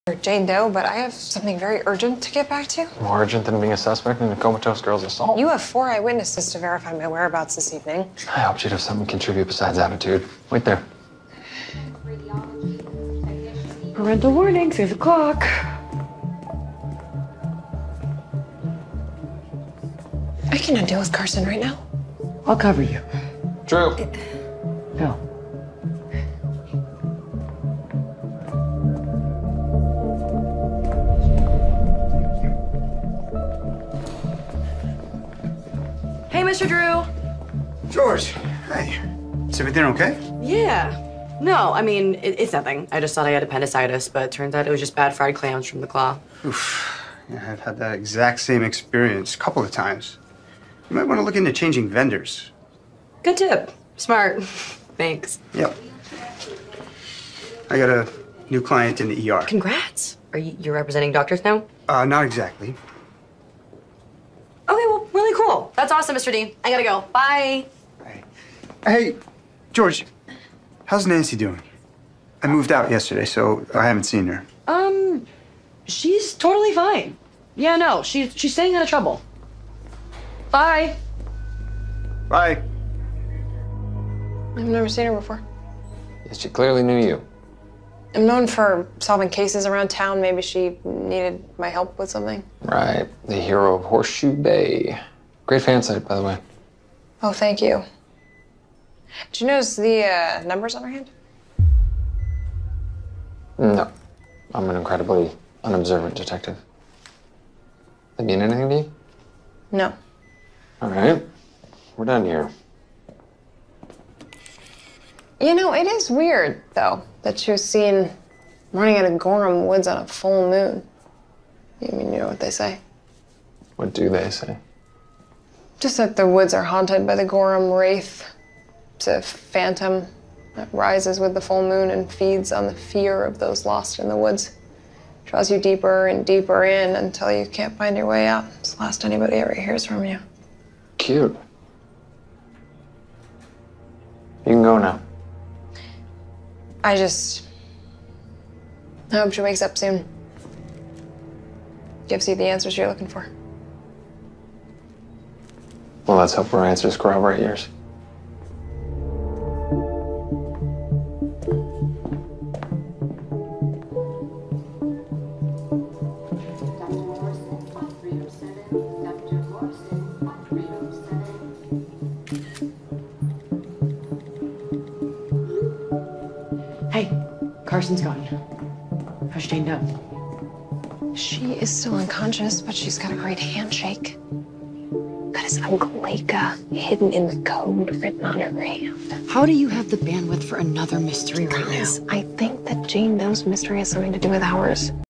Jane Doe, but I have something very urgent to get back to. More urgent than being a suspect in a comatose girl's assault? You have 4 eyewitnesses to verify my whereabouts this evening. I hoped you'd have something to contribute besides attitude. Wait there. Parental warning, 6 o'clock. I cannot deal with Carson right now. I'll cover you. Drew. Phil. Hey, Mr. Drew. George, hey. Is everything okay? Yeah. No, I mean, it's nothing. I just thought I had appendicitis, but it turns out it was just bad fried clams from the claw. Oof. Yeah, I've had that exact same experience a couple of times. You might want to look into changing vendors. Good tip. Smart. Thanks. Yep. I got a new client in the ER. Congrats. You're representing doctors now? Not exactly. Okay, well, really cool. That's awesome, Mr. D. I gotta go. Bye. Hey, George, how's Nancy doing? I moved out yesterday, so I haven't seen her. She's totally fine. Yeah, no, she's staying out of trouble. Bye. Bye. I've never seen her before. Yes, she clearly knew you. I'm known for solving cases around town. Maybe she needed my help with something. Right. The hero of Horseshoe Bay. Great fan site, by the way. Oh, thank you. Did you notice the numbers on her hand? No. I'm an incredibly unobservant detective. They mean anything to you? No. All right. We're done here. You know, it is weird, though, that she was seen running out of Gorham Woods on a full moon. You mean, you know what they say? What do they say? Just that the woods are haunted by the Gorham Wraith. It's a phantom that rises with the full moon and feeds on the fear of those lost in the woods. Draws you deeper and deeper in until you can't find your way out. It's the last anybody ever hears from you. Cute. You can go now. I hope she wakes up soon. Gives you the answers you're looking for. Well, let's hope her answers corroborate yours. Hey, Carson's gone. How's Jane Doe? She is still unconscious, but she's got a great handshake. Got his Uncle hidden in the code written on her hand. How do you have the bandwidth for another mystery right now? I think that Jane Doe's mystery has something to do with ours.